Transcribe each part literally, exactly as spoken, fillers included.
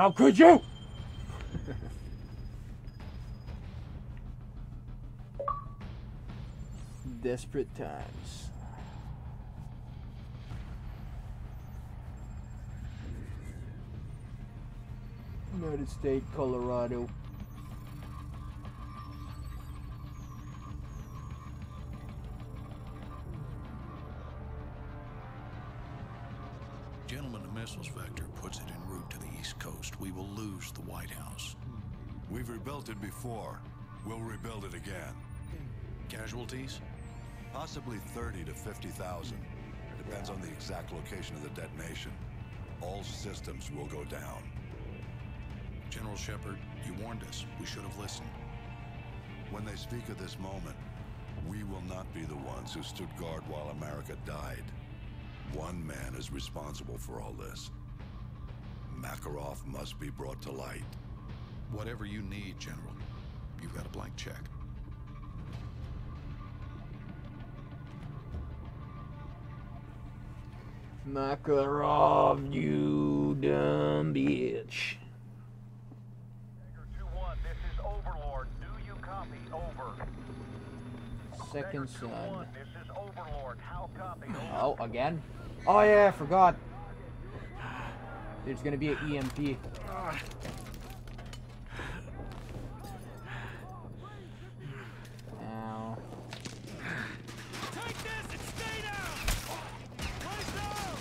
How could you? Desperate times. United States, Colorado. Gentlemen, the missiles vector puts it en route to the East Coast. We will lose the White House. We've rebuilt it before. We'll rebuild it again. Casualties? Possibly thirty to fifty thousand. Depends on the exact location of the detonation. All systems will go down. General Shepard, you warned us. We should have listened. When they speak of this moment, we will not be the ones who stood guard while America died. One man is responsible for all this. Makarov must be brought to light. Whatever you need, General. You've got a blank check. Makarov, you dumb bitch. two one, this is Overlord. Do you copy? Over. Second two one, son. this is Overlord. How copy? Over. Oh, again? Oh yeah, I forgot. There's gonna be an E M P. Ow. Take this and stay down! Place down!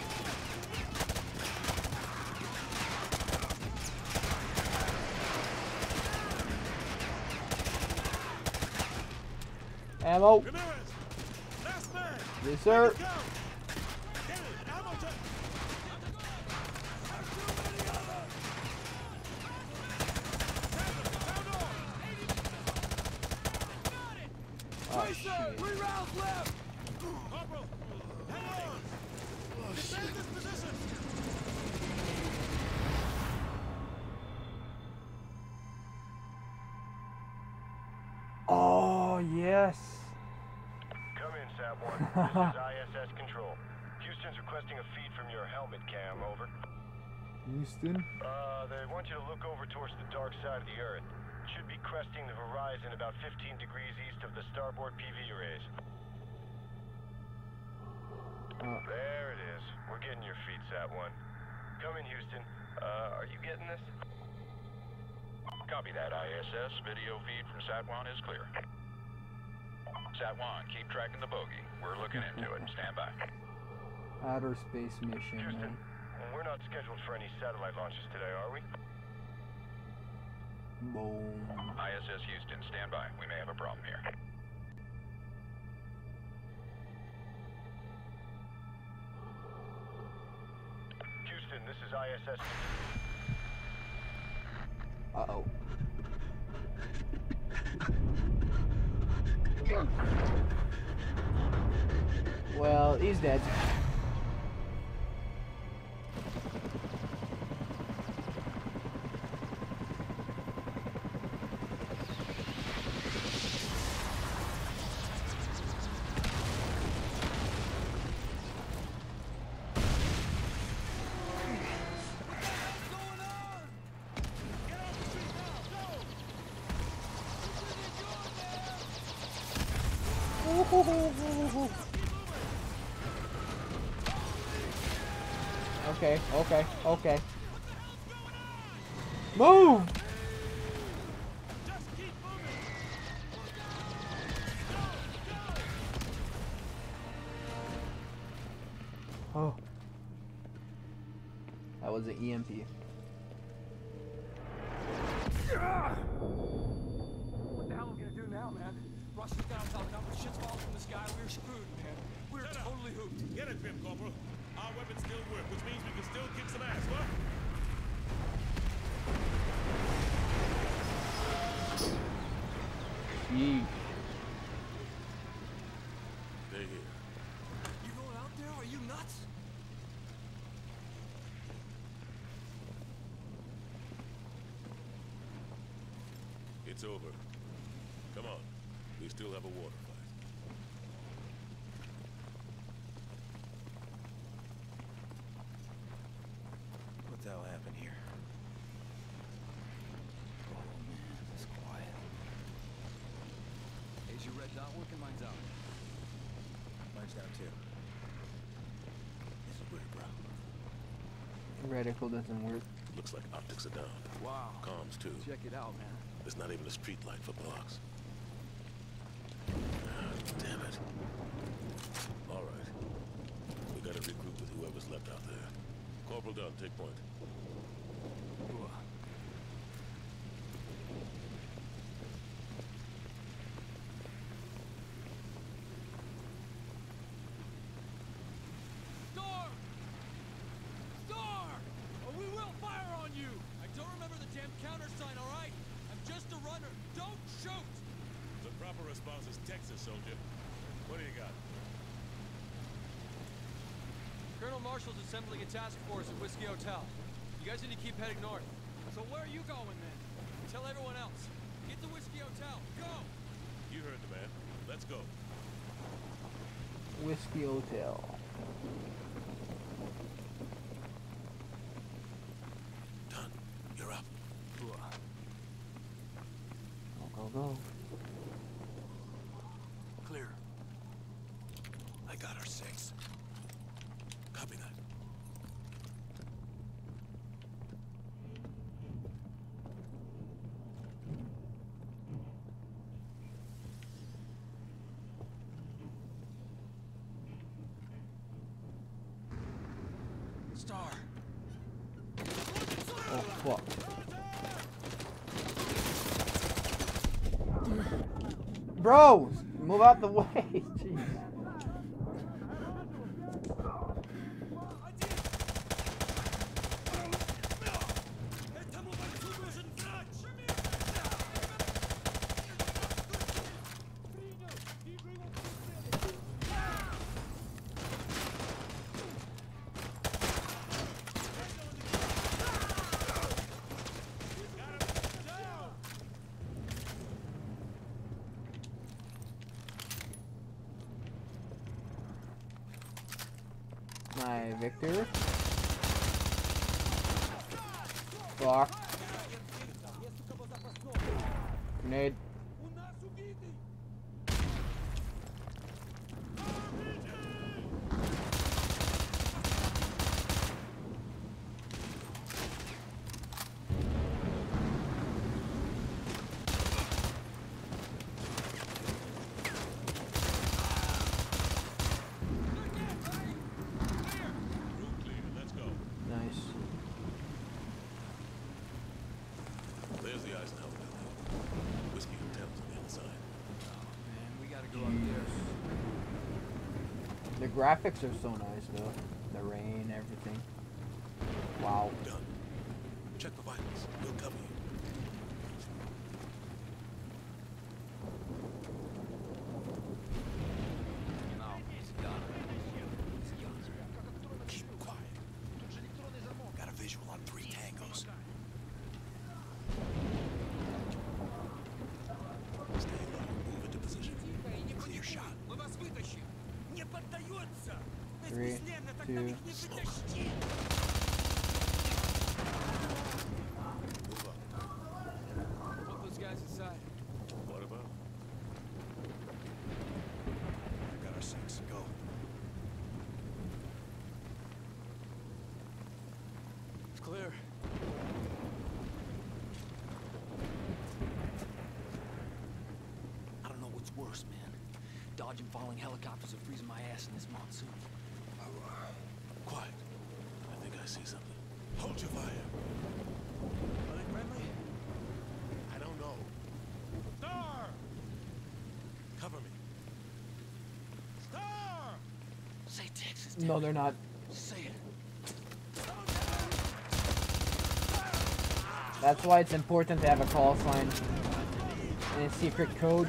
Ammo. Ramirez! Last man! Yes, sir. Go! Get it! Ammo check! Oh, shit. Three rounds left! Corporal! Hang on! Defend this position! Oh, yes. Come in, Sat one. This is I S S Control. Houston's requesting a feed from your helmet cam, over. Houston? Uh, they want you to look over towards the dark side of the Earth. Should be cresting the horizon about fifteen degrees east of the starboard P V arrays. Uh, There it is. We're getting your feed, Sat one. Come in, Houston. Uh, are you getting this? Copy that, I S S. Video feed from Sat one is clear. Sat one, keep tracking the bogey. We're looking into it. Stand by. outer space mission. Houston, Man. we're not scheduled for any satellite launches today, are we? Boom. I S S Houston, stand by. We may have a problem here. Houston, this is I S S. Uh-oh. Well, he's dead. Okay, okay, okay. Move! Oh. That was an E M P. What the hell are we gonna do now, man? Russia's got us outnumbered. Shit's falling from the sky. We're screwed, man. We're totally hooped. Get it, Pim Corporal. Our weapons still work, which means we can still kick some ass, what? Yeesh. They're here. You going out there? Are you nuts? It's over. Come on. We still have a water fight. What the hell happened here? not working, mine's out. Mine's down too. This is weird, bro. Reticle doesn't work. Looks like optics are down. Wow. Comms too. Check it out, man. There's not even a street light for blocks. Ah, damn it. All right. We gotta regroup with whoever's left out there. Corporal Dunn, take point. Ooh. Star! Star! Or we will fire on you! I don't remember the damn countersign, all right? I'm just a runner. Don't shoot! The proper response is Texas, soldier. What do you got? Colonel Marshall's assembling a task force at Whiskey Hotel. You guys need to keep heading north. So where are you going then? Tell everyone else. Get to Whiskey Hotel. Go! You heard the man. Let's go. Whiskey Hotel. Dunn, you're up. Go, go, go. Clear. I got our six. Copy that. Star! Oh, fuck. Bro! Move out the way! Jeez. My Victor. Fuck. Grenade. The graphics are so nice though. The rain, everything. Wow. Done. Check the vitals. We'll cover you. Keep quiet. Got a visual on three tangos. Stay low. Move into position. Clear shot. Three, two, Move up. Put those guys inside. What about? I got our six. Go. It's clear. I don't know what's worse, man. Dodging falling helicopters or freezing my ass in this monsoon. Quiet. I think I see something. Hold your fire. Are they friendly? I don't know. Star! Cover me. Star! Say Texas. no, they're not. Say it. That's why it's important to have a call sign and a secret code.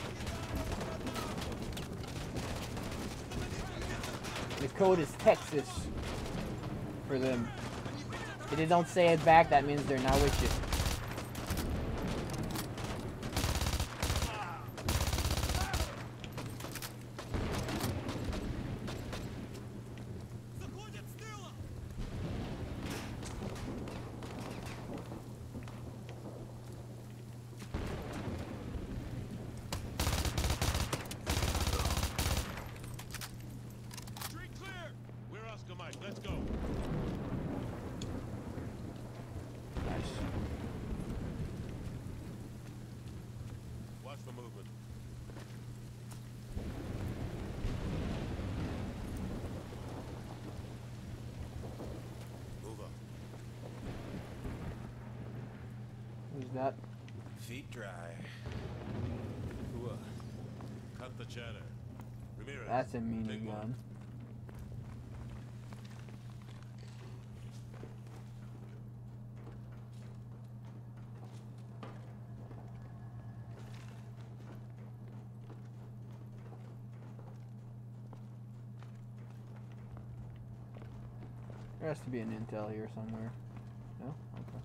The code is Texas for them. If they don't say it back, that means they're not with you. that. Feet dry. Ooh, uh, cut the chatter. Ramirez, That's a take minigun. one. There has to be an intel here somewhere. No? Okay.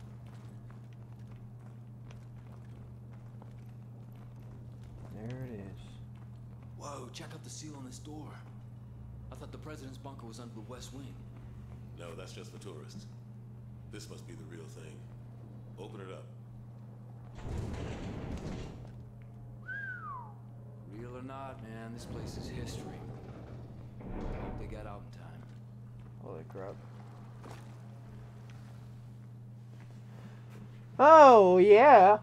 There it is. Whoa, check out the seal on this door. I thought the president's bunker was under the west wing. No, that's just for tourists. This must be the real thing. Open it up. Real or not, man, this place is history. Hope they got out in time. Holy crap. Oh, yeah.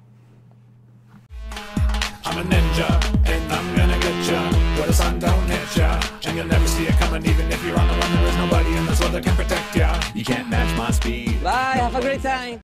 I'm a ninja, and I'm gonna get ya where the sun don't hit ya, and you'll never see it coming. Even if you're on the run, there is nobody in this world that can protect ya. You can't match my speed. Bye, have a great time.